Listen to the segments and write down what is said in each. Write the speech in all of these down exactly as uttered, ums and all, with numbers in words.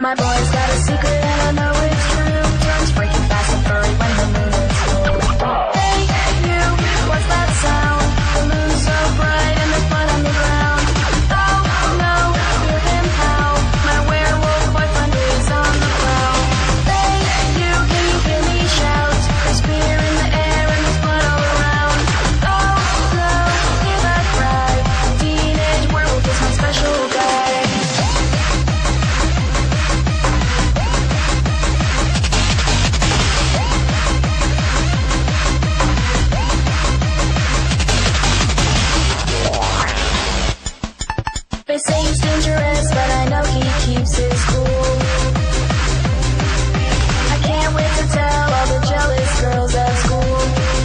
My boy's got a secret and I know it's true. Turns freaky fast and furry when the moon is full. Hey, you, what's that sound? The moon's so bright and there's blood on the ground. Oh, no, hear him howl. My werewolf boyfriend is on the prowl. Hey, you, can you hear me shout? There's fear in the air and there's blood all around. Oh, no, hear that cry. Teenage werewolf is my special guy. They say he's dangerous, but I know he keeps his cool. I can't wait to tell all the jealous girls at school.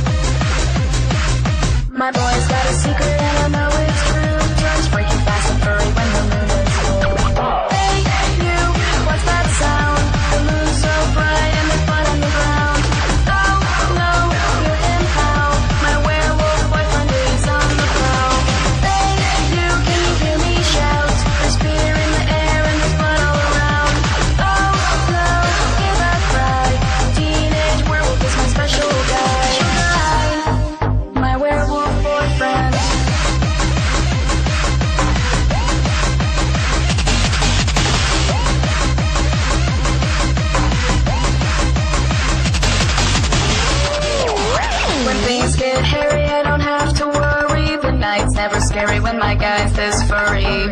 My boy's got a secret and I know it's true. Turns freaky fast and furry when the moon is full. Hey, you, what's that sound? The moon's so bright and there's blood on the ground. Oh, no, hear him howl. My werewolf boyfriend is on the prowl. Hey, you, can you hear me shout? There's fear in the air and there's blood all around. Oh, no, hear that cry. Teenage werewolf is my special guy. My werewolf boyfriend. When things get hairy, I don't have to worry. The night's never scary when my guy's this furry.